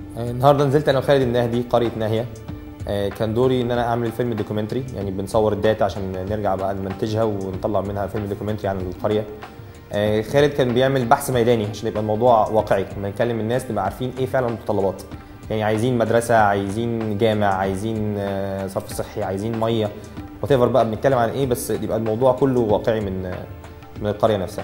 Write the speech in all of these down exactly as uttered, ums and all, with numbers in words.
النهارده نزلت انا وخالد النهدي قريه ناهيه. كان دوري ان انا اعمل فيلم دوكيومنتري، يعني بنصور الداتا عشان نرجع بقى نمنتجها ونطلع منها فيلم دوكيومنتري عن القريه. خالد كان بيعمل بحث ميداني عشان يبقى الموضوع واقعي، لما نكلم الناس نبقى عارفين ايه فعلا المتطلبات، يعني عايزين مدرسه، عايزين جامع، عايزين صرف صحي، عايزين ميه، وات ايفر بقى بنتكلم عن ايه، بس يبقى الموضوع كله واقعي من من القريه نفسها.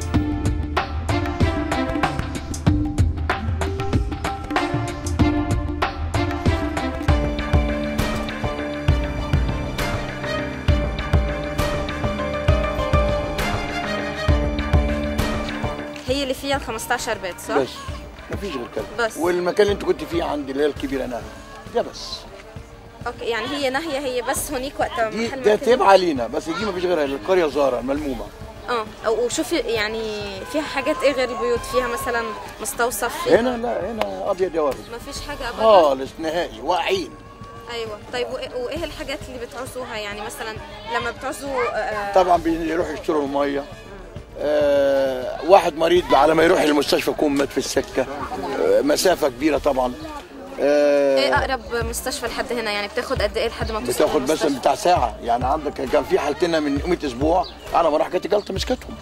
هي اللي فيها خمستاشر بيت صح؟ بس مفيش غير كده بس. والمكان اللي انت كنت فيه عندي اللي هي الكبيره ناهيه ده بس. اوكي، يعني هي ناهيه هي بس هونيك وقتها دي محل ده تبع لينا، بس دي مفيش غيرها، القريه زهره ملمومه. اه او وشوفي يعني فيها حاجات ايه غير البيوت؟ فيها مثلا مستوصف؟ هنا لا، هنا ابيض يا ورد مفيش حاجه ابدا خالص نهائي، واقعين. ايوه. طيب وايه الحاجات اللي بتعوزوها؟ يعني مثلا لما بتعوزوا آه طبعا بيروحوا يشتروا الميه. آه واحد مريض على ما يروح المستشفى يكون مات في السكه. آه مسافه كبيره طبعا. آه ايه اقرب مستشفى لحد هنا؟ يعني بتاخد قد ايه لحد ما توصل؟ بتاخد مثلا بتاع ساعه، يعني عندك كان في حالتين من قيمه اسبوع على ما راح جت جلطه مسكتهم.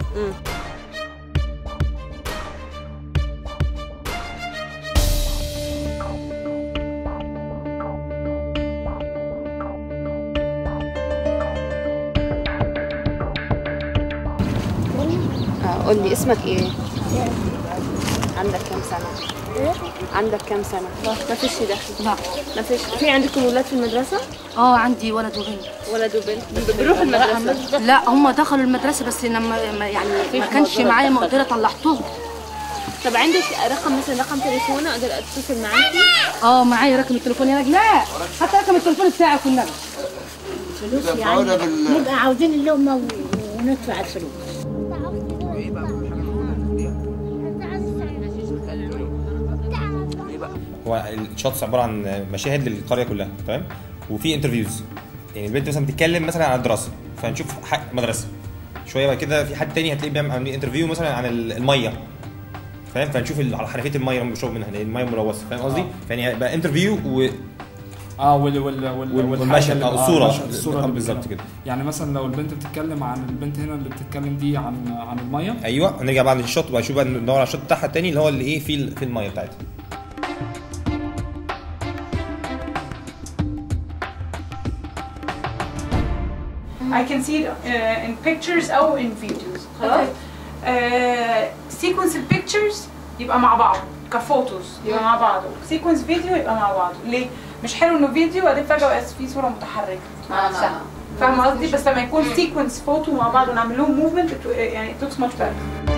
قول لي اسمك ايه؟ عندك كام سنة؟ ايه؟ عندك كام سنة؟ ما فيش دخل. لا ما فيش. في عندكم ولاد في المدرسة؟ اه عندي ولد وبنت. ولد وبنت بيروحوا المدرسة؟ لا هم دخلوا المدرسة بس لما يعني ما كانش معايا مقدرة طلعتهم. طب عندك رقم مثلا رقم تليفون اقدر اتصل معاكي؟ اه معايا رقم التليفون يا راجل. لا حتى رقم التليفون بتاعي كنا فلوس يعني نبقى عاوزين اللقمة وندفع الفلوس. هو الشوتس عباره عن مشاهد للقريه كلها، تمام؟ وفي انترفيوز، يعني البنت مثلا بتتكلم مثلا عن الدراسه، فنشوف مدرسه شويه، بعد كده في حد تاني هتلاقيه بيعمل انترفيو مثلا عن الميه، فاهم؟ فنشوف على حنفيه الميه اللي بيشربوا منها، الميه ملوثه، فاهم قصدي؟ فيعني يبقى انترفيو و اه وال وال وال والمشهد اه الصوره الصوره بالظبط كده. يعني مثلا لو البنت بتتكلم عن البنت هنا اللي بتتكلم دي عن عن الميه، ايوه نرجع بعد الشوت بقى نشوف بقى ندور على الشوت بتاعها الثاني اللي هو اللي ايه في في الميه بتاعتها. I can see it uh, in pictures أو in videos. خلاص؟ سيكونس البيكتشرز يبقى مع بعض كفوتوز، يبقى مع بعض. سيكونس فيديو يبقى مع بعض. ليه؟ مش حلو انه فيديو بعدين فجأة بقى في صورة متحركة مع نفسها. فاهمة قصدي؟ بس لما يكون سيكونس فوتو مع بعض ونعمل لهم موفمنت يعني it looks much better.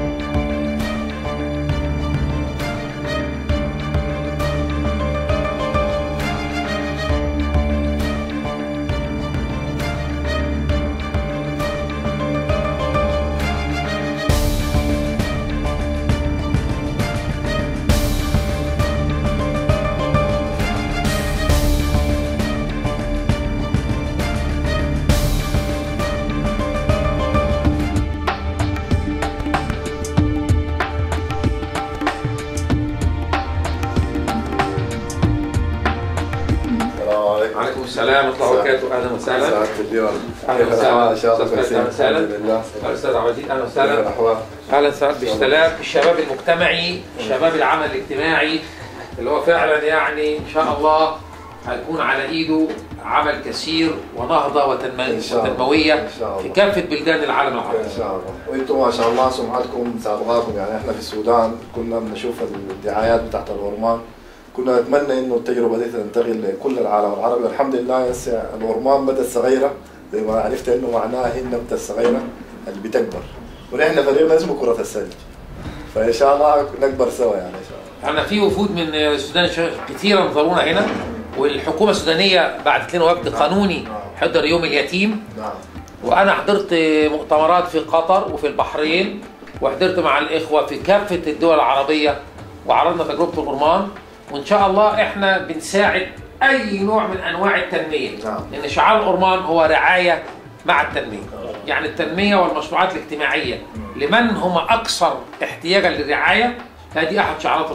وعليكم السلام ورحمه الله وبركاته. اهلا وسهلا. سعادة اليوم. اهلا وسهلا. ان شاء الله اهلا وسهلا. الاستاذ عبد العزيز اهلا وسهلا. اهلا وسهلا باشتراك الشباب المجتمعي، شباب العمل الاجتماعي اللي هو فعلا يعني ان شاء الله هيكون على ايده عمل كثير ونهضه وتنمويه في كافه بلدان العالم العربي. ان شاء الله. وانتم ما شاء الله سمعتكم سابقاكم، يعني احنا في السودان كنا بنشوف الدعايات بتاعت الورمان، كنا نتمنى انه التجربه دي تنتقل لكل العالم العربي، والحمد لله هسه الورمان بدات صغيره زي ما عرفت انه معناها هي النبته الصغيره اللي بتكبر، ونحن فريقنا اسمه كره الثلج، فان شاء الله نكبر سوا يعني ان شاء الله. احنا في وفود من السودان كثيرا انظرونا هنا، والحكومه السودانيه بعثت لنا وفد قانوني حضر يوم اليتيم. نعم. وانا حضرت مؤتمرات في قطر وفي البحرين، وحضرت مع الاخوه في كافه الدول العربيه وعرضنا تجربه الورمان، وان شاء الله احنا بنساعد اي نوع من انواع التنميه. نعم. لان شعار الورمان هو رعايه مع التنميه. يعني التنميه والمشروعات الاجتماعيه لمن هم اكثر احتياجا للرعايه، هذه احد شعارات الورمان. نعم.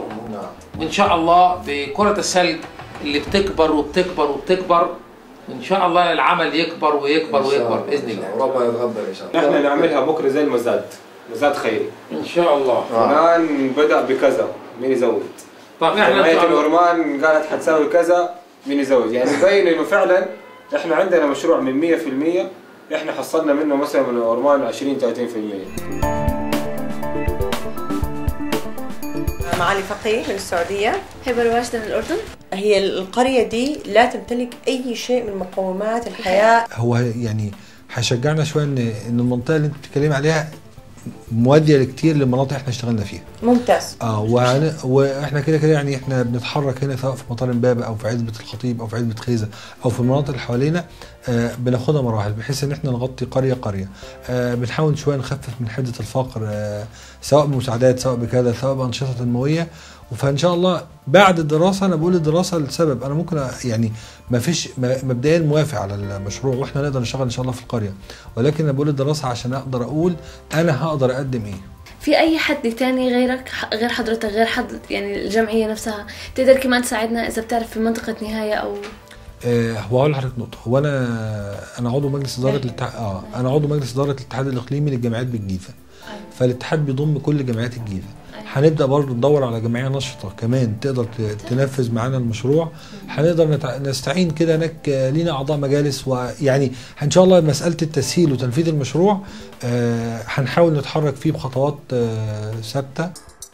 وان شاء الله بكره السله اللي بتكبر وبتكبر وبتكبر ان شاء الله العمل يكبر ويكبر ويكبر باذن الله. ربنا يتغبر ان شاء الله. نحن نعملها بكره زي المزاد، مزاد خيري ان شاء الله. فلان بدا بكذا مين يزود؟ طب احنا جمعيه الورمان قالت حتساوي كذا مين يزود؟ يعني يبين انه فعلا احنا عندنا مشروع من مية في المية احنا حصلنا منه مثلا من الورمان عشرين ثلاثين في المية. معالي فقيه من السعودية. هبة الواشدة من الأردن. هي القرية دي لا تمتلك أي شيء من مقومات الحياة. هو يعني هيشجعنا شوية إن إن المنطقة اللي أنت بتتكلمي عليها موازية كتير للمناطق احنا اشتغلنا فيها. ممتاز. اه واحنا كده كده يعني احنا بنتحرك هنا سواء في مطار امبابه او في عزبه الخطيب او في عزبه خيزه او في المناطق اللي حوالينا، آه بناخدها مراحل بحيث ان احنا نغطي قريه قريه. آه بنحاول شويه نخفف من حده الفقر، آه سواء بمساعدات سواء بكذا سواء بانشطه تنمويه. فان شاء الله بعد الدراسه، انا بقول الدراسه لسبب انا ممكن يعني ما فيش مبدئيا موافق على المشروع واحنا نقدر نشتغل ان شاء الله في القريه، ولكن انا بقول الدراسه عشان اقدر اقول انا هقدر اقدم ايه. في اي حد تاني غيرك غير حضرتك غير حد يعني الجمعيه نفسها تقدر كمان تساعدنا اذا بتعرف في منطقه نهايه او آه هو اقول لحضرتك نقطه. هو انا انا عضو مجلس اداره الاتحاد اه انا عضو مجلس اداره الاتحاد الاقليمي للجامعات بالجيزه. فالاتحاد بيضم كل جامعات الجيزه. هنبدا برضه ندور على جمعيه نشطه كمان تقدر تنفذ معانا المشروع. هنقدر نستعين كده هناك لينا اعضاء مجالس، ويعني ان شاء الله مساله التسهيل وتنفيذ المشروع آه هنحاول نتحرك فيه بخطوات آه ثابته.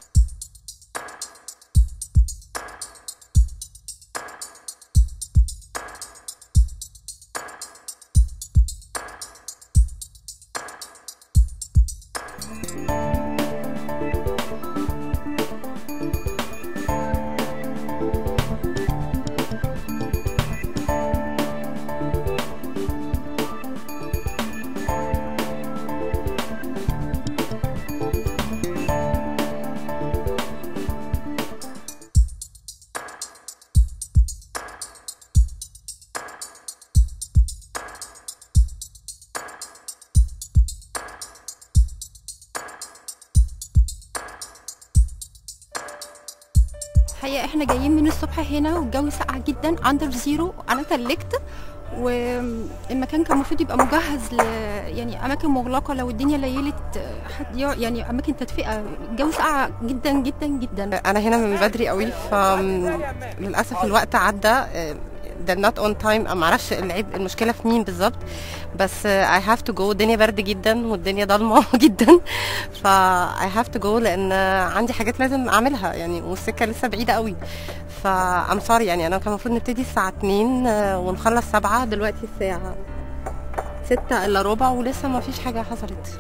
الحقيقه احنا جايين من الصبح هنا والجو ساقع جدا اندر زيرو. انا تلجت والمكان كان المفروض يبقى مجهز ل يعني اماكن مغلقه لو الدنيا ليلت حد يعني اماكن تدفئه. الجو ساقع جدا جدا جدا. انا هنا من بدري قوي فللاسف الوقت عدى. ده نوت اون تايم. ما اعرفش العيب المشكله في مين بالظبط، بس اي هاف تو جو. الدنيا برد جدا والدنيا ضلمه جدا ف اي هاف تو جو لان عندي حاجات لازم اعملها يعني والسكه لسه بعيده قوي. ف ام سوري يعني انا كان المفروض نبتدي الساعه اتنين ونخلص سبعة، دلوقتي الساعه ستة الا ربع ولسه ما فيش حاجه حصلت.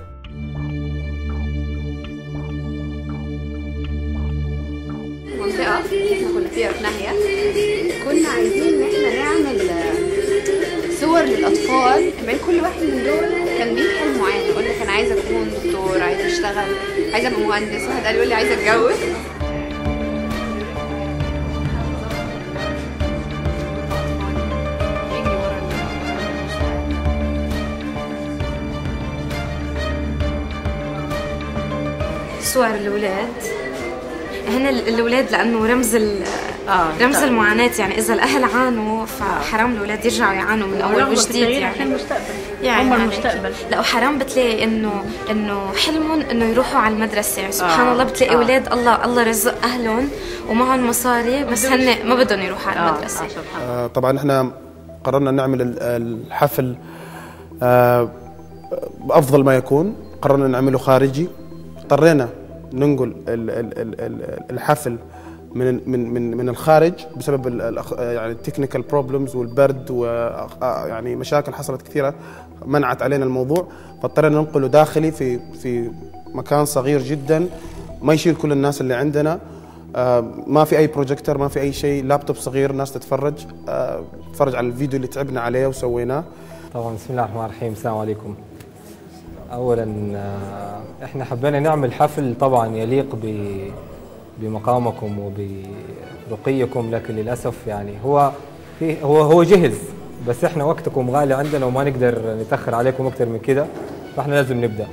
منطقة احنا كنا فيها في ناحية كنا عايزين ان احنا نعمل صور للأطفال. بين كل واحد من دول كان ليه حلم معين. يقول لك انا عايزة اكون دكتور، عايزة اشتغل، عايزة ابقى مهندس. واحد قال يقول لي عايزة اتجوز. صور الأولاد هنا الأولاد لأنه رمز آه رمز طيب. المعاناة يعني إذا الأهل عانوا فحرام الأولاد يرجعوا يعانوا من أول وجديد يعني المستقبل يعني هم المستقبل. لا وحرام بتلاقي إنه إنه حلمهم إنه يروحوا على المدرسة. سبحان آه. الله بتلاقي أولاد آه. الله الله رزق أهلهم ومعهم مصاري بس هن ما بدهم يروحوا على المدرسة. آه. آه طبعا إحنا قررنا نعمل الحفل آه بأفضل ما يكون. قررنا نعمله خارجي. اضطرينا ننقل الحفل من من من من الخارج بسبب يعني التكنيكال بروبلمز والبرد ويعني مشاكل حصلت كثيره منعت علينا الموضوع، فاضطرينا ننقله داخلي في في مكان صغير جدا ما يشيل كل الناس اللي عندنا. ما في اي بروجيكتور، ما في اي شيء، لابتوب صغير الناس تتفرج تتفرج على الفيديو اللي تعبنا عليه وسويناه. طبعا بسم الله الرحمن الرحيم. السلام عليكم. اولا احنا حبينا نعمل حفل طبعا يليق بمقامكم وبرقيكم، لكن للاسف يعني هو في هو هو جهز بس احنا وقتكم غالي عندنا وما نقدر نتاخر عليكم اكثر من كده، فاحنا لازم نبدا.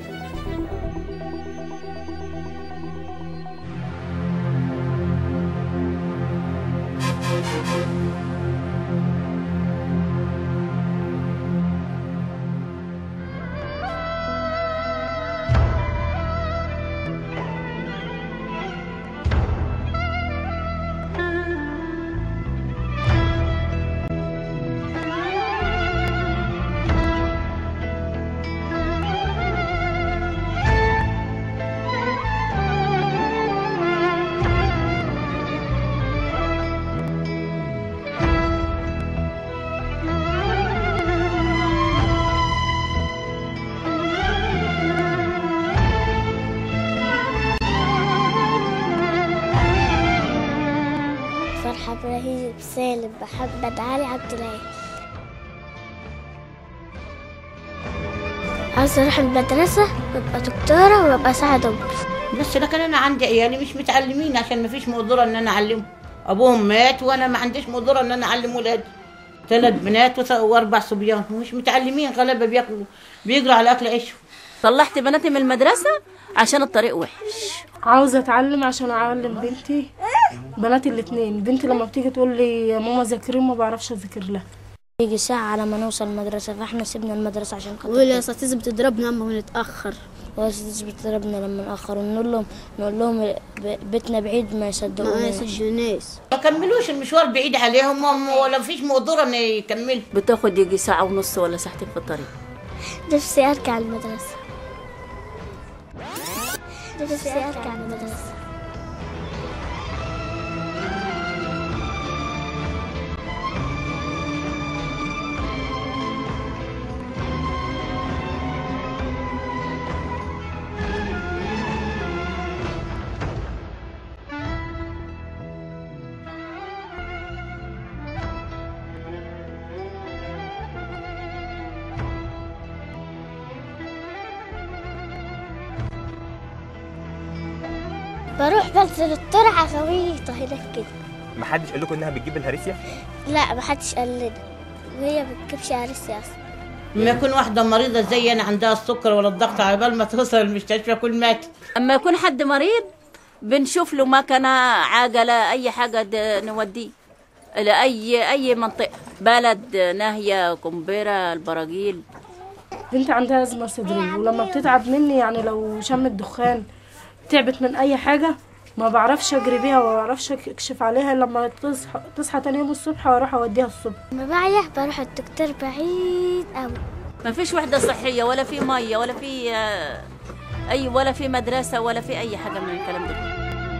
فرحة إبراهيم سالم محمد علي عبد العال. عاوزة أروح المدرسة وأبقى دكتورة وأبقى ساعد أمي. بس لكن أنا عندي عيالي مش متعلمين عشان ما فيش مقدرة إن أنا أعلمهم. أبوهم مات وأنا ما عنديش مقدرة إن أنا أعلم ولادي. ثلاث بنات وأربع صبيان ومش متعلمين، غلابة بياكلوا بيجروا على أكل عيشهم. طلعت بناتي من المدرسة عشان الطريق وحش. عاوزة أتعلم عشان أعلم بنتي، بناتي الاتنين. بنتي لما بتيجي تقول لي يا ماما ذاكري ما بعرفش أذاكر لها. يجي ساعة على ما نوصل المدرسة فاحنا سيبنا المدرسة عشان خاطر والأساتذة بتضربنا لما بنتأخر. والأساتذة بتضربنا لما نأخر ونقول لهم نقول لهم بيتنا بعيد ما يصدقوناش. ما يصدقوناش. ما كملوش المشوار بعيد عليهم ولا فيش مقدرة إن يكملوا. بتاخد يجي ساعة ونص ولا ساعتين في الطريق. نفسي أرجع المدرسة. نفسي أرجع المدرسة. بروح بنزل الترعة غويطة هناك كده. محدش قال لكم انها بتجيب الهريسيا؟ لا محدش قال لنا، وهي ما بتجيبش هريسيا اصلا. لما يكون واحدة مريضة زي انا عندها السكر ولا الضغط على بال ما توصل المستشفى كل مات. اما يكون حد مريض بنشوف له مكنة، عجلة، اي حاجة نوديه لأي اي منطقة، بلد، ناهية، قنبرة، البراجيل. بنتي عندها أزمة صدرية ولما بتتعب مني يعني لو شمت دخان تعبت من اي حاجه ما بعرفش اجري بيها وما بعرفش اكشف عليها. لما تصحى تصحى تاني يوم الصبح واروح اوديها الصبح. لما بعيا بروح الدكتور بعيد قوي. ما فيش وحده صحيه ولا في ميه ولا في اي ولا في مدرسه ولا في اي حاجه من الكلام ده.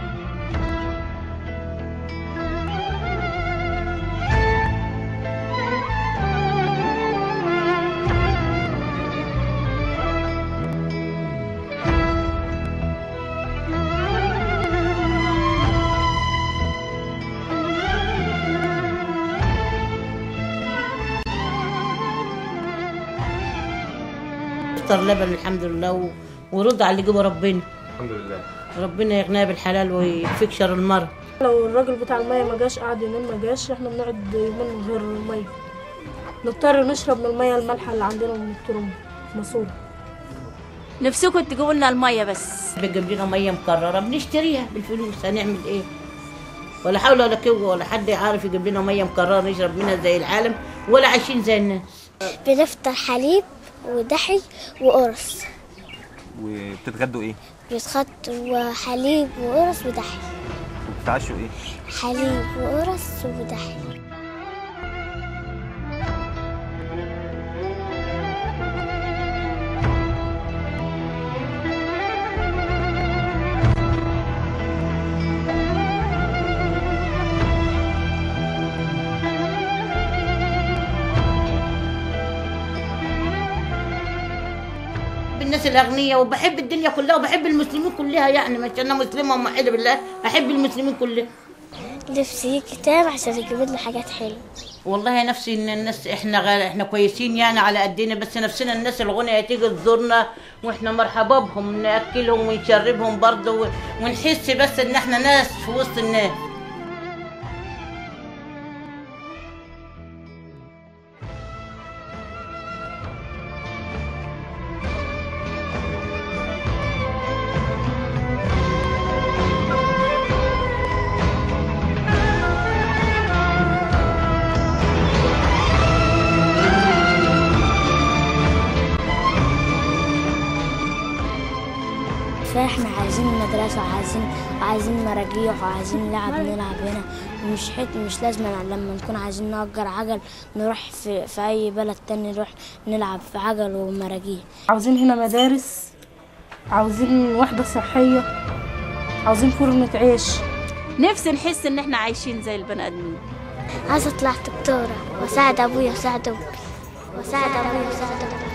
لبن الحمد لله و... ورد على اللي جابه ربنا. الحمد لله. ربنا يغنيها بالحلال ويكفيك شر المرض. لو الراجل بتاع الميه ما جاش قعد يومين ما جاش احنا بنقعد يومين من غير ميه، نضطر نشرب من الميه المالحه اللي عندنا من الترمب ماسوره. نفسكم تجيبوا لنا الميه بس. بتجيب لنا ميه مكرره بنشتريها بالفلوس، هنعمل ايه؟ ولا حول ولا قوه ولا حد عارف يجيب لنا ميه مكرره نشرب منها زي العالم ولا عايشين زي الناس. بنفطر حليب ودحي وقرص. وبتتغدوا ايه؟ بيتغدوا حليب وقرص ودحي. وبتتعشوا ايه؟ حليب وقرص ودحي. الناس الاغنياء وبحب الدنيا كلها وبحب المسلمين كلها، يعني مش انا مسلمه وموحده بالله، احب المسلمين كلها. نفسي كتاب عشان يجيب لنا حاجات حلوه. والله نفسي ان الناس احنا غال احنا كويسين يعني على قدنا، بس نفسنا الناس الغنية تيجي تزورنا واحنا مرحبا بهم، ناكلهم ونشربهم برضه ونحس بس ان احنا ناس في وسط الناس. فاحنا عايزين مدرسة وعايزين وعايزين مراجيح وعايزين لعب نلعب هنا، ومش حت مش لازم لما نكون عايزين نأجر عجل نروح في, في أي بلد تاني نروح نلعب في عجل ومراجيح. عاوزين هنا مدارس، عاوزين وحدة صحية، عاوزين فرنة عيش. نفسي نحس ان احنا عايشين زي البني ادمين. عايزة اطلع دكتورة واساعد ابويا واساعد امي واساعد ابويا واساعد امي.